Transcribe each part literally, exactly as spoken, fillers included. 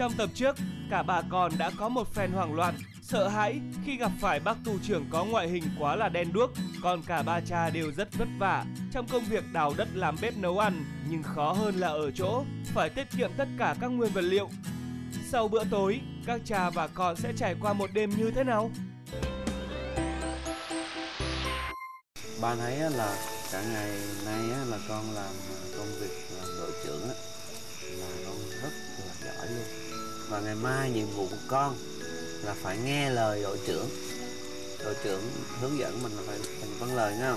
Trong tập trước, cả bà con đã có một phen hoảng loạn, sợ hãi khi gặp phải bác tù trưởng có ngoại hình quá là đen đuốc. Còn cả ba cha đều rất vất vả trong công việc đào đất làm bếp nấu ăn, nhưng khó hơn là ở chỗ phải tiết kiệm tất cả các nguyên vật liệu. Sau bữa tối, các cha và con sẽ trải qua một đêm như thế nào? Ba thấy là cả ngày nay là con làm công việc làm đội trưởng là con rất là giỏi luôn. Và ngày mai nhiệm vụ của con là phải nghe lời đội trưởng. Đội trưởng hướng dẫn mình là phải thành vâng lời nghe không?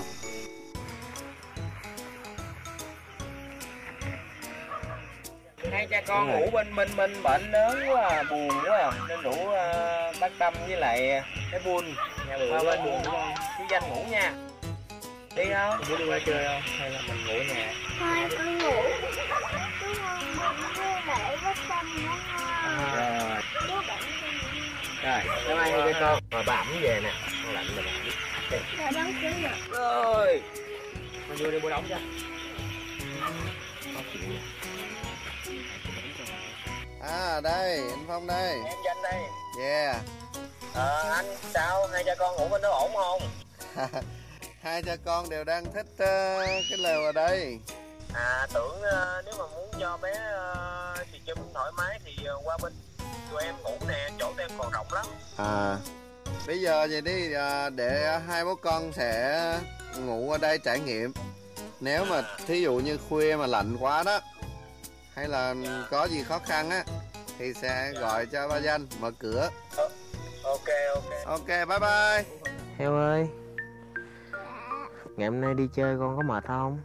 Hai cha con ngủ bên mình mình bệnh lớn quá à, buồn quá à. Nên rủ uh, bác Tâm với lại cái Bun nhà bữa bên buồn đúng không? Chứ Danh ngủ nha. Đi không? Muốn đi qua chơi không? Hay là mình ngủ ở nhà? Thôi con ngủ. Chú con với lại bác Tâm nữa ha. Rồi. Rồi, bye bye hai cha con. Rồi bà ẩm về nè. Con lạnh rồi bà ẩm. Rồi đóng cửa được. Rồi. Con vô đi bố đóng cho. À đây, anh Phong đây. Em Danh đây. Yeah. Ờ anh sao? Hai cha con ngủ bên đó ổn không? Hai cha con đều đang thích uh, cái lều ở đây. À tưởng uh, nếu mà muốn cho bé uh, chị Trâm thoải mái thì uh, qua bên tụi em ngủ nè, chỗ tụi em còn rộng lắm. À bây giờ vậy đi, uh, để hai bố con sẽ ngủ ở đây trải nghiệm. Nếu mà thí dụ như khuya mà lạnh quá đó, hay là có gì khó khăn á, thì sẽ gọi cho ba Danh mở cửa. Ờ, ok ok. Ok bye bye. Heo ơi, ngày hôm nay đi chơi con có mệt không?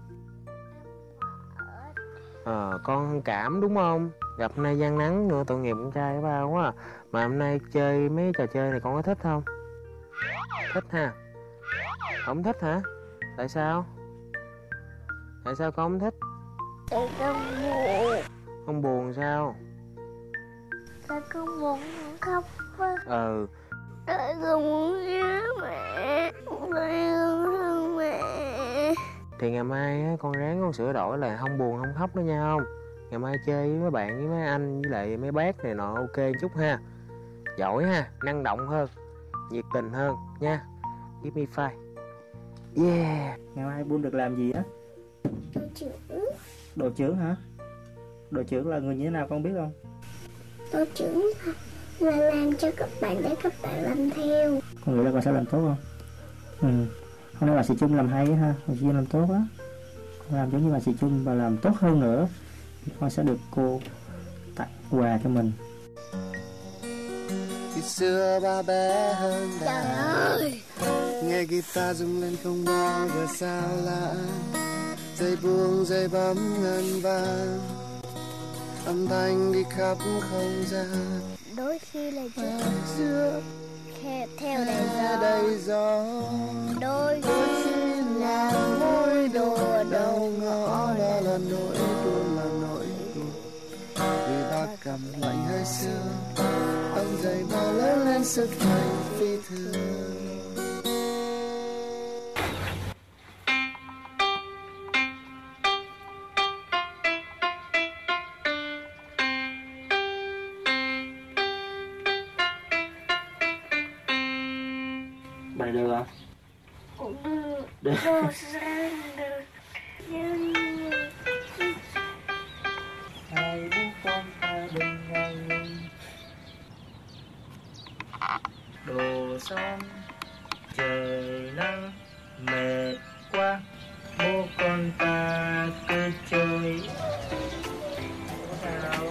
Ờ, con thông cảm đúng không? Gặp nay gian nắng nữa, tội nghiệp con trai của ba quá à. Mà hôm nay chơi mấy trò chơi này con có thích không? Thích ha? Không thích hả? Tại sao? Tại sao con không thích? Tại con buồn. Con buồn sao? Tại con buồn con khóc quá. Ừ. Tại con muốn nhớ mẹ. Tại con thương mẹ. Thì ngày mai á, con ráng con sửa đổi là không buồn không khóc nữa nha không? Ngày mai chơi với mấy bạn với mấy anh với lại mấy bác này nọ ok chút ha. Giỏi ha, năng động hơn, nhiệt tình hơn nha. Give me five. Yeah. Ngày mai Bun được làm gì á? Đội trưởng. Đội trưởng hả? Đội trưởng là người như thế nào con biết không? Đội trưởng là làm cho các bạn để các bạn làm theo. Con nghĩ là con sẽ làm tốt không? Ừ. Hôm nay bà sĩ Trung làm hay ha, bà sĩ Trung làm tốt á. Con làm giống như bà sĩ Trung và làm tốt hơn nữa, con sẽ được cô tặng quà cho mình. Khi xưa ba bé hơn Trời ơi. nghe guitar rung lên không bao giờ sao lạ, dây buông dây bấm ngân vang, âm thanh đi khắp không gian. Đôi khi là giữa theo, theo đầy gió, đầy gió. đôi khi là môi đùa Đâu ngõ đó là nỗi buồn là nỗi buồn, vì ba cầm lạnh hơi xưa, ông dậy bao lớn lên sức mạnh phi thường. Bài được không? cũng được. Được. Đồ sang được. Nhưng Hai bố con ta bên nhau đồ xong trời nắng mệt quá, bố con ta cứ chơi. Sao?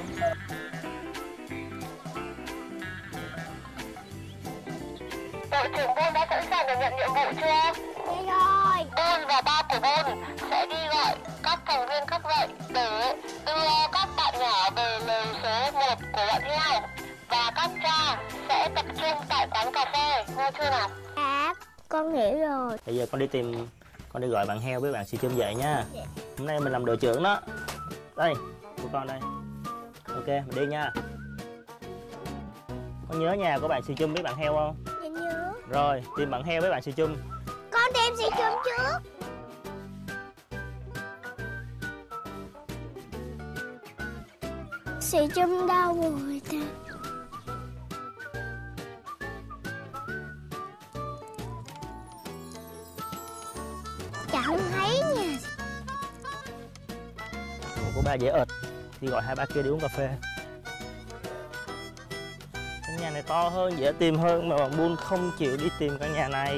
đội trưởng Bôn đã sẵn sàng để nhận nhiệm vụ chưa? Thế rồi. Bôn và ba của Bôn sẽ đi gọi các thành viên khác dậy để đưa các bạn nhỏ về lều số một của bọn theo. Và các cha sẽ tập trung tại quán cà phê, nghe chưa nào? Dạ, con hiểu rồi. Bây giờ con đi tìm, con đi gọi bạn heo với bạn xì chum dậy nha. Hôm nay mình làm đội trưởng đó. Đây, của con đây. Ok, mình đi nha. Con nhớ nhà của bạn xì chum với bạn heo không? Dạ nhớ. Rồi, tìm bạn heo với bạn xì chum. Con tìm xì chum trước. Sĩ Chung đâu rồi ta? Chẳng thấy nha. Của ba dễ ệt thì gọi hai ba kia đi uống cà phê. Căn nhà này to hơn, dễ tìm hơn mà bọn Buôn không chịu đi tìm căn nhà này.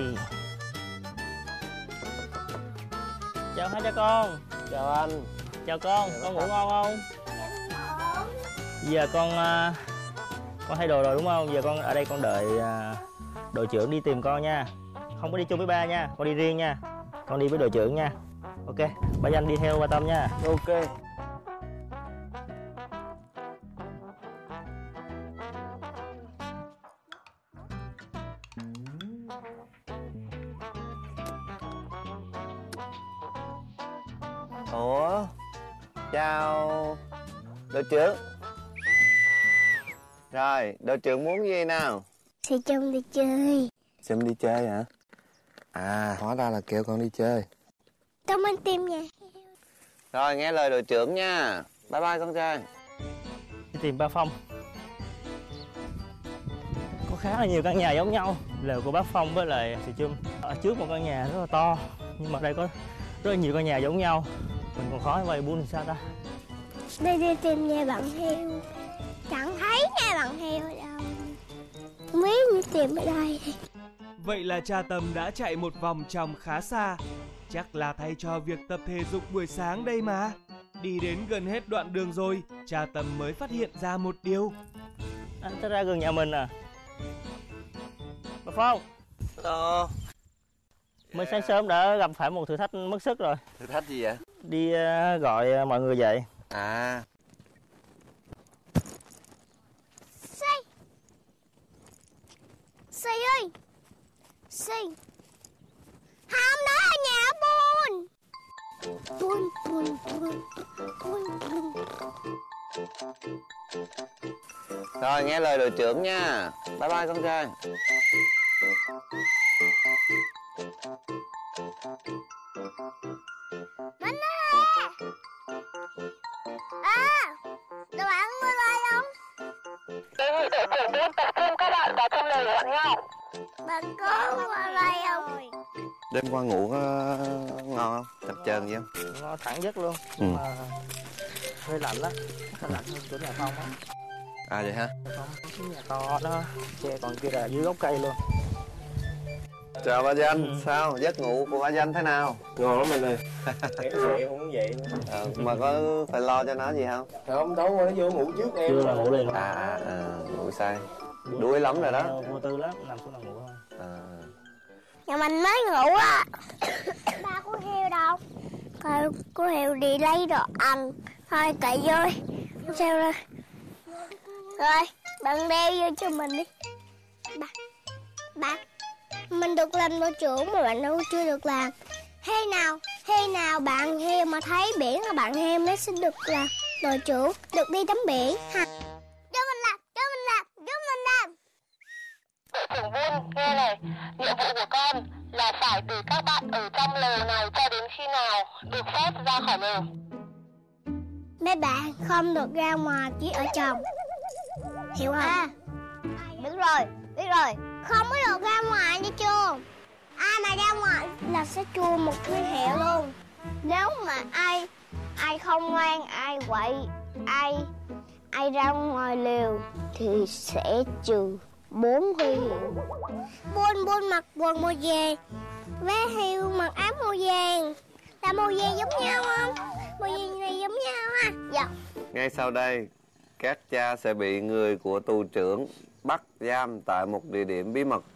Chào hai cha con. Chào anh. Chào con, Chào con ngủ con. ngon không? Giờ con con thay đồ rồi đúng không? Giờ con ở đây con đợi đội trưởng đi tìm con nha. Không có đi chung với ba nha, con đi riêng nha. Con đi với đội trưởng nha. Ok, ba Danh đi theo ba Tâm nha. Ok. Ủa, chào đội trưởng. Rồi, đội trưởng muốn gì nào? Sĩ Chung đi chơi. Xem đi chơi hả? À, hóa ra là kêu con đi chơi. Tôi muốn tìm nhà. Rồi, nghe lời đội trưởng nha. Bye bye con trai. Đi tìm ba Phong. Có khá là nhiều căn nhà giống nhau. Lều của bác Phong với lại Sĩ Chung. Ở trước một căn nhà rất là to, nhưng mà đây có rất là nhiều căn nhà giống nhau. Mình còn khó vậy Buôn thì sao ta? Đi đi tìm nhà bạn heo. Chẳng thấy nhà bạn heo ở đâu. Không biết như tìm ở đây. Vậy là cha Tâm đã chạy một vòng trong khá xa. Chắc là thay cho việc tập thể dục buổi sáng đây mà. Đi đến gần hết đoạn đường rồi, cha Tâm mới phát hiện ra một điều. Anh ta ra gần nhà mình à? Bà Phong. Hello. Mới sáng sớm đã gặp phải một thử thách mất sức rồi. Thử thách gì vậy? Đi uh, gọi mọi người dậy. À. Si. Si ơi. Si. Không, đó là nhà Buôn. Buôn, Buôn, Buôn, Buôn, Buôn. Rồi, nghe lời đội trưởng nha. Bye bye con trai. Mình nè. À, tụi bạn có bơi không? Đề nghị đội trưởng Buôn tập trung các bạn vào trong lều của nhau. Bạn có qua đây không? Đêm qua ngủ có ngon không? Chập chờn gì không? Nó thẳng giấc luôn. Ừ. Mà hơi lạnh á. Hơi lạnh hơn chỗ nhà Phong á. À vậy hả? Phong cái nhà to đó. Che còn kia là dưới gốc cây luôn. Chào ba Danh. Ừ. Sao? Giấc ngủ của ba Danh thế nào? Ngon lắm anh ơi. Dậy không muốn dậy. Ờ, mà có phải lo cho nó gì không? Không, tối qua nó vô ngủ trước em. Chưa là ngủ liền. À, à, à ngủ say. Đuối lắm rồi đó. Vô tư lắm, nằm xuống là ngủ thôi. À. Nhà mình mới ngủ á. Ba của heo đâu? Coi của heo đi lấy đồ ăn. Thôi cậy vô đi. Con sao lên. Rồi, bạn đeo vô cho mình đi. Ba. Ba. Mình được làm đội trưởng mà bạn đâu chưa được làm. Khi nào, khi nào bạn heo mà thấy biển là bạn heo mới sẽ được làm đội trưởng, được đi tắm biển ha. Cho mình làm, cho mình làm, cho mình làm. Đội trưởng Buôn, nghe này, nhiệm vụ của con là phải để các bạn ở trong lều này cho đến khi nào được phép ra khỏi lều. Mấy bạn không được ra ngoài, chỉ ở trong. Hiểu không? À, biết rồi, biết rồi. Không có được ra ngoài nha chưa? Ai mà ra ngoài là sẽ chua một nguyên hiệu luôn. Nếu mà ai ai không ngoan, ai quậy, ai ai ra ngoài lều thì sẽ trừ bốn huy hiệu. Buôn buôn mặc quần màu vàng, vé heo mặc áo màu vàng. Là màu vàng giống nhau không? Màu vàng này giống nhau ha? Dạ. Ngay sau đây, các cha sẽ bị người của tù trưởng bắt giam tại một địa điểm bí mật.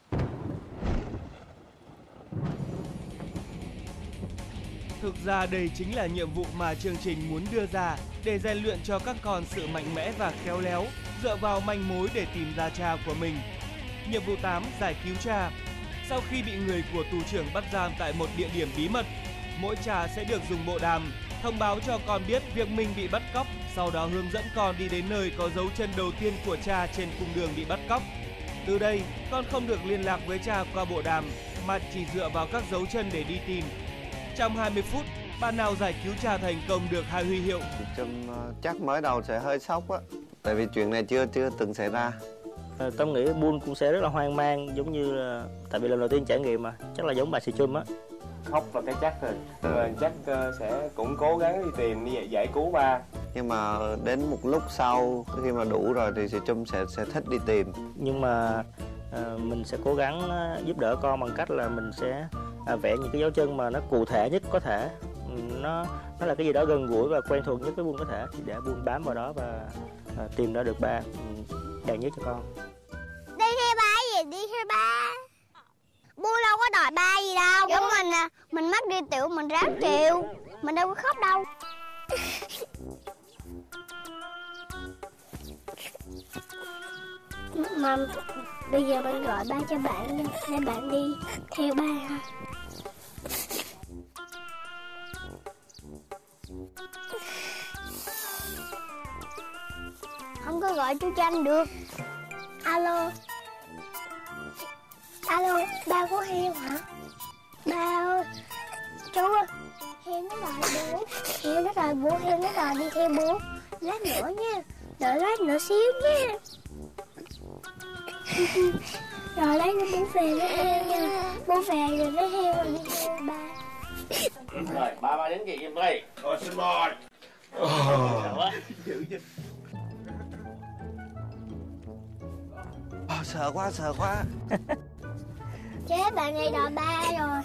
Thực ra đây chính là nhiệm vụ mà chương trình muốn đưa ra để rèn luyện cho các con sự mạnh mẽ và khéo léo, dựa vào manh mối để tìm ra cha của mình. Nhiệm vụ tám, giải cứu cha. Sau khi bị người của tù trưởng bắt giam tại một địa điểm bí mật, mỗi cha sẽ được dùng bộ đàm thông báo cho con biết việc mình bị bắt cóc, sau đó hướng dẫn con đi đến nơi có dấu chân đầu tiên của cha trên cung đường bị bắt cóc. Từ đây, con không được liên lạc với cha qua bộ đàm mà chỉ dựa vào các dấu chân để đi tìm. Trong hai mươi phút, Bạn nào giải cứu cha thành công được hai huy hiệu? Chị Trâm chắc mới đầu sẽ hơi sốc á, tại vì chuyện này chưa chưa từng xảy ra. À, Tâm nghĩ Bull cũng sẽ rất là hoang mang, giống như là tại vì lần đầu tiên trải nghiệm mà, chắc là giống bà Sì Chum á. Khóc là cái chắc rồi, nhưng mà chắc uh, sẽ cũng cố gắng đi tìm đi giải cứu ba. Nhưng mà đến một lúc sau khi mà đủ rồi thì chị Trâm sẽ sẽ thích đi tìm. Nhưng mà à, mình sẽ cố gắng giúp đỡ con bằng cách là mình sẽ à, vẽ những cái dấu chân mà nó cụ thể nhất có thể, nó nó là cái gì đó gần gũi và quen thuộc nhất với Bull có thể, thì để Bull bám vào đó và à, tìm ra được ba càng nhất cho con. Đi theo ba gì? Đi theo ba. Bull đâu có đòi ba gì đâu. Giống mình à, mình mắc đi tiểu mình ráng chịu, mình đâu có khóc đâu. Mà bây giờ mình gọi ba cho bạn nha, để bạn đi theo ba ha. Không có gọi chú Tranh được. Alo. Alo, ba có heo hả? Ba ơi, chú ơi, heo nó đòi bố. Heo nó đòi bố, heo nó đòi đi theo bố. Lát nữa nha, đợi lát nữa xíu nha. Rồi lấy nó bố về với heo nha. Bố về rồi với heo rồi đi theo ba. Rồi, ba ba đến chị em đây. Rồi xin mời. Oh, sợ quá, sợ quá. Chết, bạn này đòi ba rồi.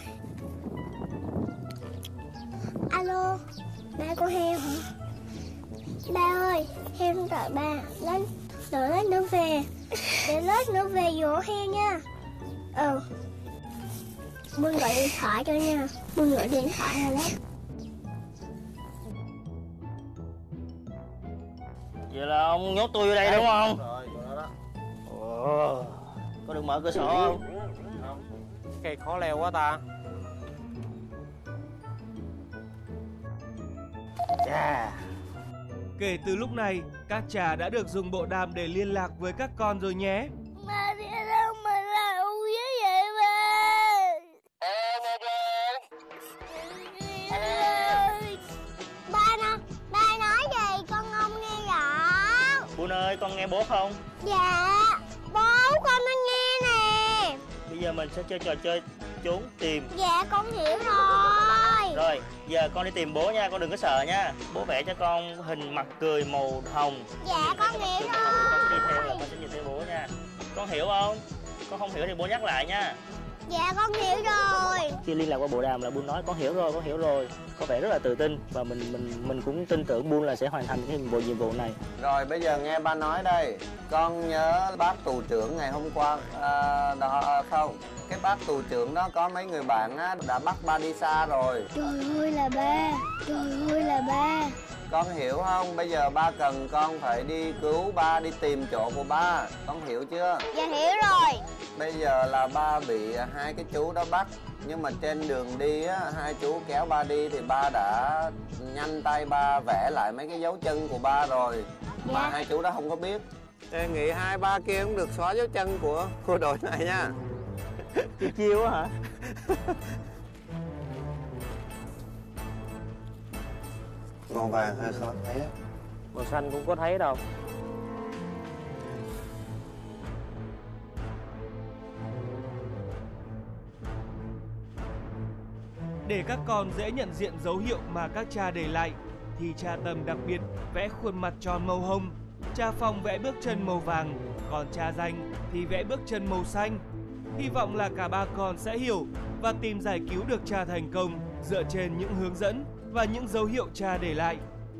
Alo, ba có heo hả? Ba ơi, heo nó đòi ba. Lấy, đợi lát nữa về. Để lát nữa về dỗ heo nha. Ừ. Bull gọi điện thoại cho nha. Bull gọi điện thoại rồi đó. Vậy là ông nhốt tôi vô đây đúng không? Rồi, đó đó. Ồ, có được mở cửa sổ không? Không. Cây khó leo quá ta. Chà. Kể từ lúc này, các cha đã được dùng bộ đàm để liên lạc với các con rồi nhé. Ba đi đâu mà lâu với vậy ba? Ba nói, ba nói gì con không nghe rõ. Bull ơi, con nghe bố không? Dạ, bố con nó nghe nè. Bây giờ mình sẽ chơi trò chơi trốn tìm. Dạ con hiểu rồi. Rồi, giờ con đi tìm bố nha, con đừng có sợ nha. Bố vẽ cho con hình mặt cười màu hồng. Dạ con hiểu Con rồi. đi theo là con sẽ nhìn thấy bố nha. Con hiểu không? Con không hiểu thì bố nhắc lại nha. Dạ con hiểu rồi. Khi liên lạc qua bộ đàm là Bull nói con hiểu rồi, con hiểu rồi. Có vẻ rất là tự tin và mình mình mình cũng tin tưởng Bull là sẽ hoàn thành cái bộ nhiệm vụ này. Rồi bây giờ nghe ba nói đây. Con nhớ bác tù trưởng ngày hôm qua à, đó không? Cái bác tù trưởng đó có mấy người bạn á, đã bắt ba đi xa rồi. Trời ơi là ba. Trời ơi là ba. Con hiểu không? Bây giờ ba cần con phải đi cứu ba, đi tìm chỗ của ba. Con hiểu chưa? Dạ hiểu rồi. Bây giờ là ba bị hai cái chú đó bắt. Nhưng mà trên đường đi á, hai chú kéo ba đi thì ba đã nhanh tay ba vẽ lại mấy cái dấu chân của ba rồi. Mà Dạ. hai chú đó không có biết. Đề nghị hai ba kia cũng được xóa dấu chân của, của đội này nha. Chiêu chiêu á hả? Màu vàng hơi khó thấy á. Màu xanh cũng có thấy đâu. Để các con dễ nhận diện dấu hiệu mà các cha để lại, thì cha Tâm đặc biệt vẽ khuôn mặt tròn màu hồng, cha Phong vẽ bước chân màu vàng, còn cha Danh thì vẽ bước chân màu xanh. Hy vọng là cả ba con sẽ hiểu và tìm giải cứu được cha thành công dựa trên những hướng dẫn và những dấu hiệu cha để lại.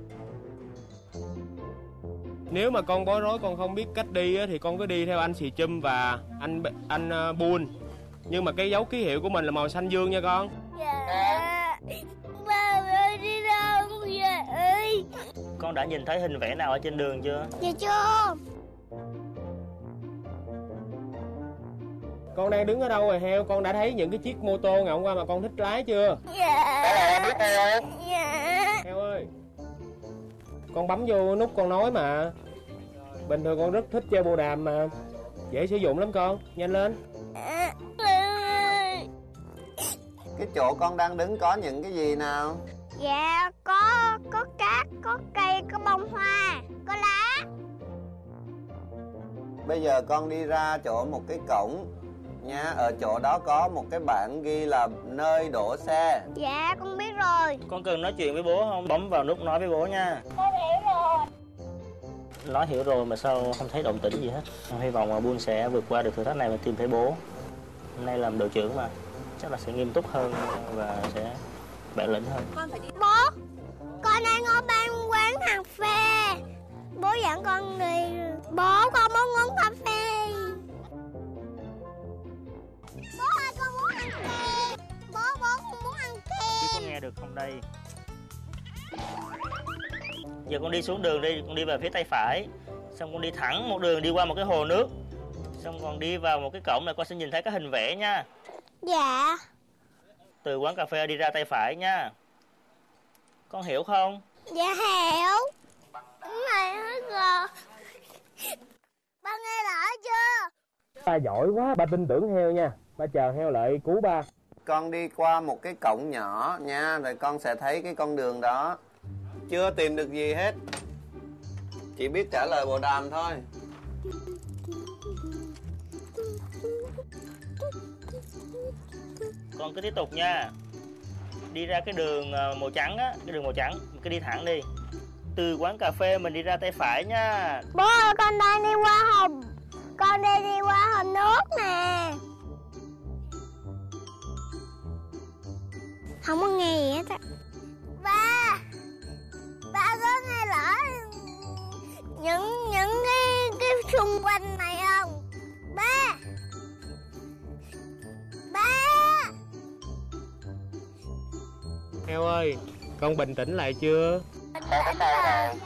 Nếu mà con bối rối con không biết cách đi á, thì con cứ đi theo anh Sì Chum và anh anh uh, Bull. Nhưng mà cái dấu ký hiệu của mình là màu xanh dương nha con. Dạ. Ba ơi đi đâu vậy? Con đã nhìn thấy hình vẽ nào ở trên đường chưa? Dạ chưa. Con đang đứng ở đâu rồi heo? Con đã thấy những cái chiếc mô tô ngày hôm qua mà con thích lái chưa? Dạ. Dạ. Heo ơi, con bấm vô nút con nói mà. Bình thường con rất thích chơi bộ đàm mà. Dễ sử dụng lắm con, nhanh lên. Cái chỗ con đang đứng có những cái gì nào? Dạ có, có cát, có cây, có bông hoa, có lá. Bây giờ con đi ra chỗ một cái cổng nha, ở chỗ đó có một cái bảng ghi là nơi đổ xe. Dạ con biết rồi. Con cần nói chuyện với bố không? Bấm vào nút nói với bố nha. Con hiểu rồi. Nói hiểu rồi mà sao không thấy động tĩnh gì hết. Con hy vọng là Buôn sẽ vượt qua được thử thách này và tìm thấy bố. Hôm nay làm đội trưởng mà, chắc là sẽ nghiêm túc hơn và sẽ bản lĩnh hơn. Con phải đi. Bố, con đang ở ban quán cà phê. Bố dẫn con đi. Bố, con muốn uống cà phê. Bố ơi, con muốn ăn kem. Bố, bố con muốn ăn Chứ kem. có nghe được không đây? Giờ con đi xuống đường đi, con đi về phía tay phải. Xong con đi thẳng một đường đi qua một cái hồ nước. Xong con đi vào một cái cổng này con sẽ nhìn thấy cái hình vẽ nha. Dạ. Từ quán cà phê đi ra tay phải nha. Con hiểu không? Dạ hiểu. Đúng rồi hết rồi. Ba nghe rõ chưa? Ba giỏi quá, ba tin tưởng heo nha. Ba chờ heo lại cứu ba. Con đi qua một cái cổng nhỏ nha, rồi con sẽ thấy cái con đường đó. Chưa tìm được gì hết, chỉ biết trả lời bộ đàm thôi. Con cứ tiếp tục nha. Đi ra cái đường màu trắng á, cái đường màu trắng, cứ đi thẳng đi. Từ quán cà phê mình đi ra tay phải nha. Bố ơi, con đang đi qua hồ. Con đang đi qua hồ nước nè. Không có nghe gì hết á. Ba, ba có nghe rõ những những cái cái xung quanh này không? Ba, ba. Heo ơi, con bình tĩnh lại chưa? Bình tĩnh rồi.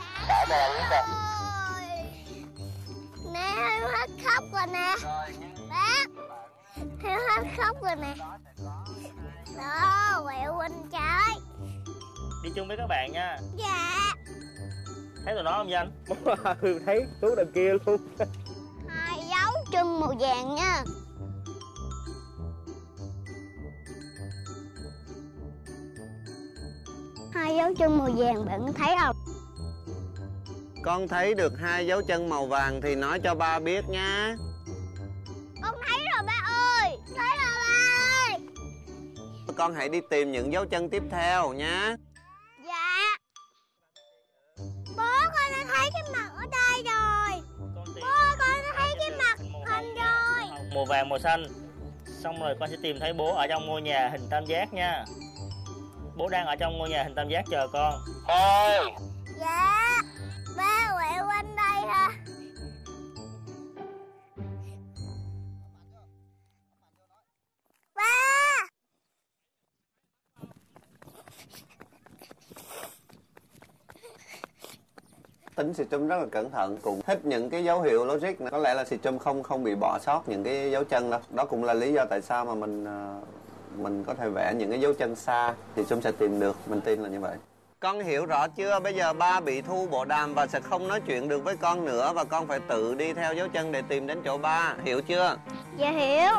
Nè, Hiếu hết khóc rồi nè. Bác, Hiếu hết khóc rồi nè. Đó, quẹo quỳnh trái. Đi chung với các bạn nha. Dạ. Thấy tụi nó không Danh? Thấy Tú đằng kia luôn. Hai dấu chân màu vàng nha. Hai dấu chân màu vàng bạn thấy không? Con thấy được hai dấu chân màu vàng thì nói cho ba biết nha. Con thấy rồi ba ơi. Thấy rồi ba ơi. Con hãy đi tìm những dấu chân tiếp theo nha. Dạ. Bố con đã thấy cái mặt ở đây rồi. Bố ơi, con đã thấy cái mặt hình rồi. Màu vàng, màu xanh. Xong rồi con sẽ tìm thấy bố ở trong ngôi nhà hình tam giác nha. Bố đang ở trong ngôi nhà hình tam giác chờ con. Ôi. Dạ. Ba quẹo quanh đây ha. Ba. Tính Sì Trâm rất là cẩn thận, cũng thích những cái dấu hiệu logic này. Có lẽ là Sì Trâm không không bị bỏ sót những cái dấu chân đâu. Đó cũng là lý do tại sao mà mình mình có thể vẽ những cái dấu chân xa thì Trâm sẽ tìm được, mình tin là như vậy. Con hiểu rõ chưa? Bây giờ ba bị thu bộ đàm và sẽ không nói chuyện được với con nữa, và con phải tự đi theo dấu chân để tìm đến chỗ ba, hiểu chưa? Dạ hiểu.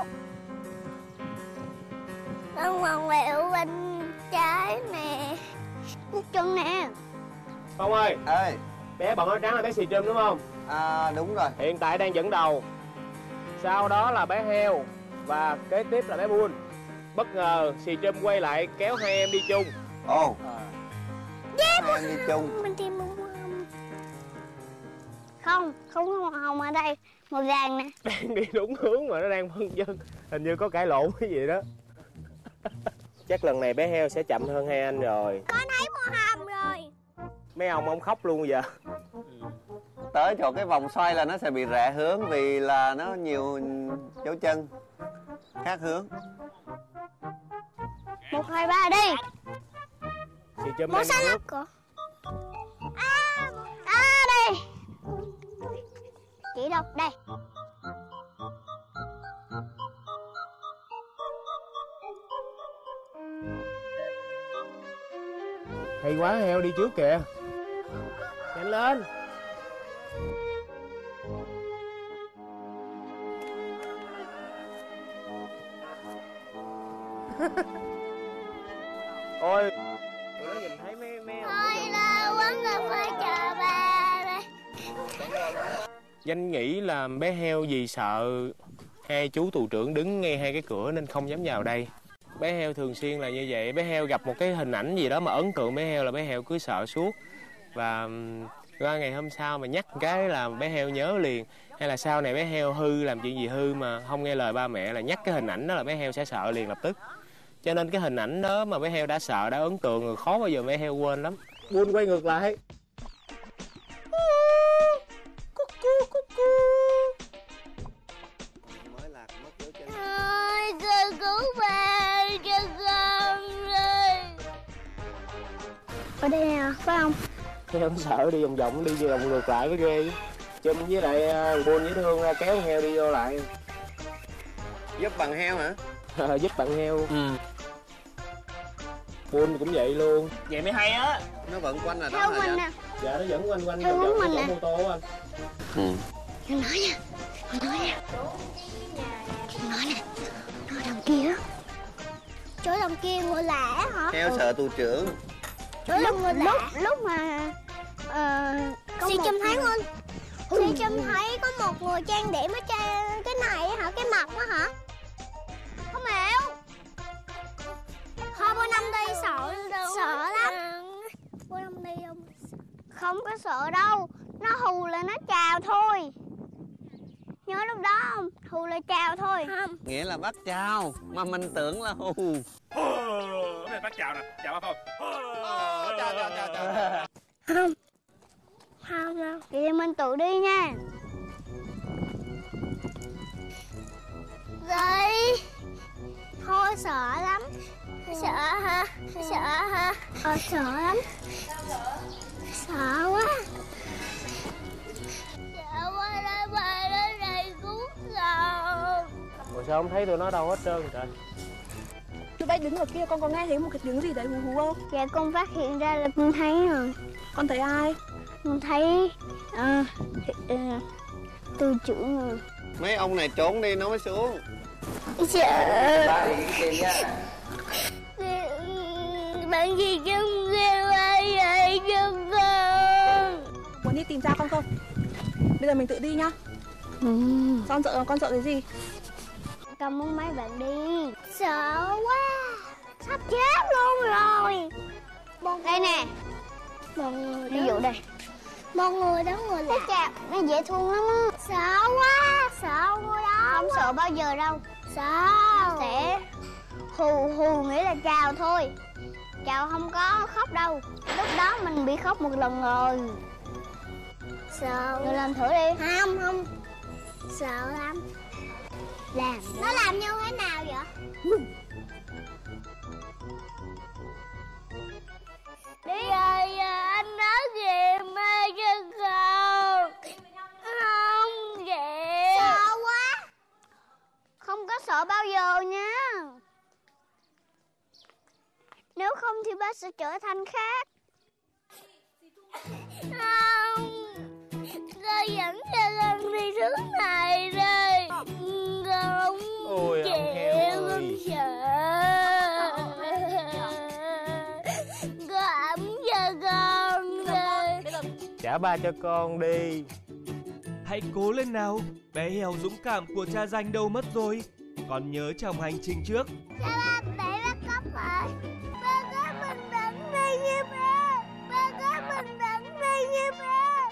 Con còn quẹo bên trái nè. Một chân nè. Phong ơi, Ê, bé bận áo trắng là bé Sì Trâm đúng không? à đúng rồi. Hiện tại đang dẫn đầu. Sau đó là bé Heo. Và kế tiếp là bé Buôn. Bất ngờ Sì Trâm quay lại kéo hai em đi chung. Ồ, oh, Yeah, hai em đi chung. mình tìm màu hồng. Không, không có màu hồng ở đây. Màu vàng nè. Đang đi đúng hướng mà nó đang phân vân. Hình như có cãi lộn cái gì đó. Chắc lần này bé Heo sẽ chậm hơn hai anh rồi. Con thấy màu hồng rồi. Mấy ông ông khóc luôn giờ. Tới chỗ cái vòng xoay là nó sẽ bị rẽ hướng vì là nó nhiều dấu chân khác hướng. Một, hai, ba đi. Sì Trâm Màu đang xanh nước. lắm cơ. À, à đây. Chỉ đâu? Đây. Hay quá, Heo đi trước kìa. Nhanh lên. Ôi, tụi nó nhìn thấy mấy mấy Thôi là quán cà phê chờ ba đây. Danh nghĩ là bé heo vì sợ hai chú tù trưởng đứng ngay hai cái cửa nên không dám vào đây. Bé heo thường xuyên là như vậy. Bé heo gặp một cái hình ảnh gì đó mà ấn tượng bé heo là bé heo cứ sợ suốt. Và qua ngày hôm sau mà nhắc cái là bé heo nhớ liền. Hay là sau này bé heo hư, làm chuyện gì hư mà không nghe lời ba mẹ là nhắc cái hình ảnh đó là bé heo sẽ sợ liền lập tức. Cho nên cái hình ảnh đó mà bé heo đã sợ, đã ấn tượng rồi, khó bao giờ bé heo quên lắm. Buôn quay ngược lại. Ôi, con cứu ba cho con ơi. Ở đây nè, phải không? Heo sợ đi vòng vòng, đi vòng ngược lại mới ghê. Chum với lại buôn dễ thương ra kéo heo đi vô lại. Giúp bằng heo hả? Giúp bạn heo. Ừ. Buôn cũng vậy luôn. Vậy mới hay á. Nó vận quanh là đó Theo hả mình anh? nè. Dạ nó vẫn quanh quanh Theo vòng vòng mình cái nè. chỗ mô tô anh. Ừ. Đừng nói nha. Đừng nói nha. Đừng nói nè. Chỗ đằng kia á. Chỗ đằng kia người lạ hả? Heo sợ tù trưởng. Chỗ lúc, người lạ. Lúc, lúc mà uh, Si Chum thấy không? Si Chum thấy có một người trang điểm ở trên cái này á hả? Cái mặt á hả? Không hiểu. Thôi bữa năm đi sợ sợ lắm. Bữa năm đi không? Không có sợ đâu. Nó hù là nó chào thôi. Nhớ lúc đó không? Hù là chào thôi. Không. Nghĩa là bắt chào. Mà mình tưởng là hù. Cái này bắt chào nè, chào ba Phong. Chào chào chào chào. Không. Không đâu. Vậy thì mình tự đi nha. Rồi. Thôi sợ lắm. Sợ hả? Sợ hả? Ờ sợ lắm. Sợ quá. Sợ quá đây bà đến đây cứu sợ. Ủa sao không thấy tụi nó đâu hết trơn trời? Tụi bay đứng ở kia, con có nghe thấy một cái tiếng gì đấy hú hú không? Dạ con phát hiện ra là con thấy rồi. Con thấy ai? Con thấy à, thì, à, tư trưởng rồi. Mấy ông này trốn đi nó mới xuống. Sợ. Ba đi tìm nha. Bạn gì chung kêu ai vậy cho con? Muốn đi tìm ra con không? Bây giờ mình tự đi nhá. Ừ. Con sợ con sợ cái gì? Con muốn mấy bạn đi. Sợ quá. Sắp chết luôn rồi. Đây nè. Một người ví dụ đây. Một người đó người lạ. Chà, nó dễ thương lắm á. Sợ quá. Sợ người đó. Không sợ bao giờ đâu. Sợ. Sẽ hù hù nghĩa là chào thôi. Chào không có khóc đâu. Lúc đó mình bị khóc một lần rồi. Sợ. Rồi làm thử đi. Không không. Sợ lắm. Làm. Nó làm như thế nào vậy? Đi rồi anh nói gì mà cho con. Không vậy. Sợ quá. Không có sợ bao giờ nha. Nếu không thì ba sẽ trở thành khác. Không. Con dẫn cho con đi thứ này rồi. Con Ôi chịu, ông heo con ơi. sợ. Con ấm cho con rồi. Trả ba cho con đi. Hãy cố lên nào, bé heo dũng cảm của cha Danh đâu mất rồi. Còn nhớ trong hành trình trước. Cha ba để bắt cóc rồi. Ba có mình đừng đi như ba. Ba có mình đừng đi như ba.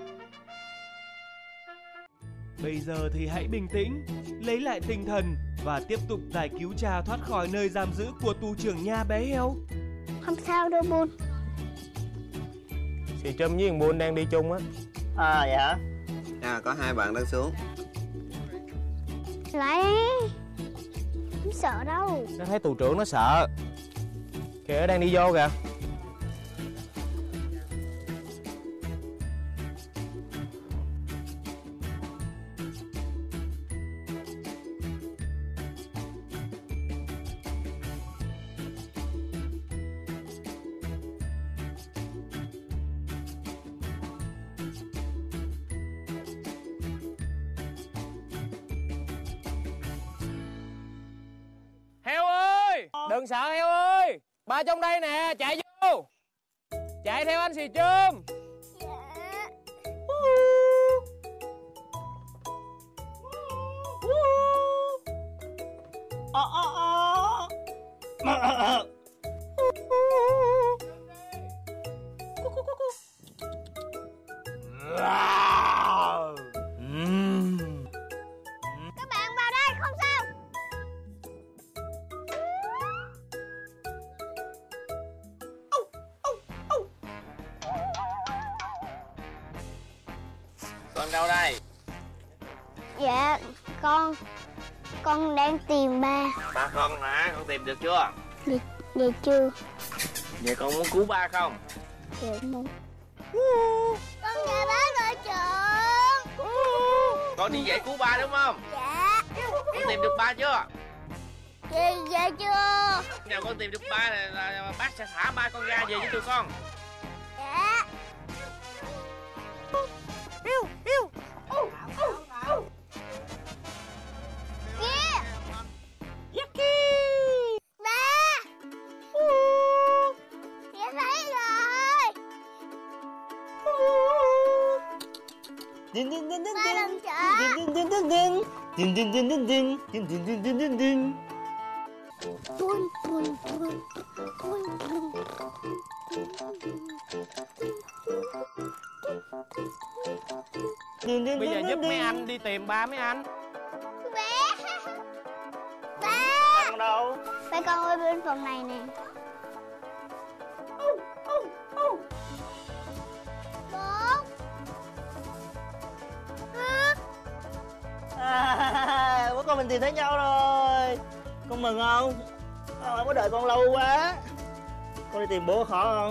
Bây giờ thì hãy bình tĩnh, lấy lại tinh thần và tiếp tục giải cứu cha thoát khỏi nơi giam giữ của tù trưởng nha bé heo. Không sao đâu Bun. Sì Chum với thằng Buôn đang đi chung á. À vậy hả? À có hai bạn đang xuống. Lại không sợ đâu. Nó thấy tù trưởng nó sợ. Kìa đang đi vô kìa. Heo ơi! Đừng sợ heo ơi! Ba trong đây nè, chạy vô! chạy theo anh xì chum. Ờ ờ ờ. Các bạn vào đây không sao. Con đâu đây? Dạ con con đang tìm ba. Ba con hả? Con tìm được chưa? Dạ, dạ chưa. Vậy con muốn cứu ba không? Dạ muốn. Con nhờ bá đội trưởng. Con đi dậy cứu ba đúng không? Dạ. Con tìm được ba chưa? Dạ, dạ chưa. Nào con tìm được ba là, là, là bác sẽ thả ba con ra về với tụi con. Dạ. Yêu, yêu. Kia. Yucky. Ba. Dạ thấy rồi. Ding ding ding ding Ba làm ding. chợ. Ding ding ding ding. Ding ding ding ding ding. Ding ding ding ding ding ding. Bun bun bun. Bun bun. Ding ding Bây giờ ding giúp ding mấy ding. anh đi tìm ba mấy anh. Bé. Ba. Con đâu? Ba con ơi bên phòng này nè. Bốn. À, bố con mình tìm thấy nhau rồi. Con mừng không? Con không có đợi con lâu quá. Con đi tìm bố khó không?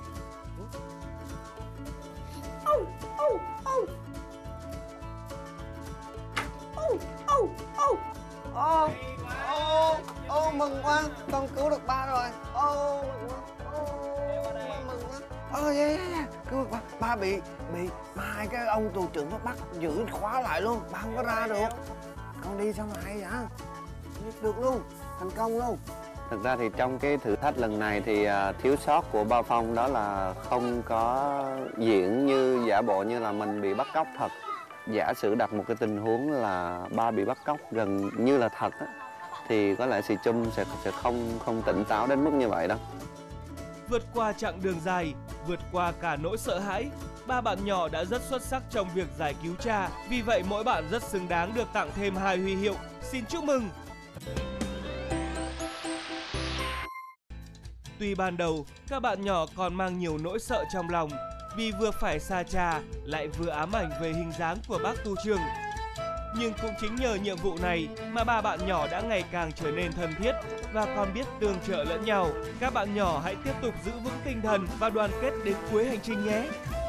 Ô, ô, ô, mừng quá, con cứu được ba rồi. Ô, mừng quá, ô, mừng quá. Ô, yeah, yeah, yeah. Cứu được ba, ba bị, bị hai cái ông tù trưởng nó bắt giữ khóa lại luôn, ba không có ra được. Con đi sao mà hay vậy? Được luôn, thành công luôn. Thực ra thì trong cái thử thách lần này thì uh, thiếu sót của Ba Phong đó là không có diễn như giả bộ như là mình bị bắt cóc thật. Giả sử đặt một cái tình huống là ba bị bắt cóc gần như là thật á, thì có lẽ xì chum sẽ sẽ không không tỉnh táo đến mức như vậy đâu. Vượt qua chặng đường dài, vượt qua cả nỗi sợ hãi, ba bạn nhỏ đã rất xuất sắc trong việc giải cứu cha. Vì vậy mỗi bạn rất xứng đáng được tặng thêm hai huy hiệu. Xin chúc mừng! Tuy ban đầu, các bạn nhỏ còn mang nhiều nỗi sợ trong lòng vì vừa phải xa cha lại vừa ám ảnh về hình dáng của bác tu trưởng. Nhưng cũng chính nhờ nhiệm vụ này mà ba bạn nhỏ đã ngày càng trở nên thân thiết và còn biết tương trợ lẫn nhau. Các bạn nhỏ hãy tiếp tục giữ vững tinh thần và đoàn kết đến cuối hành trình nhé!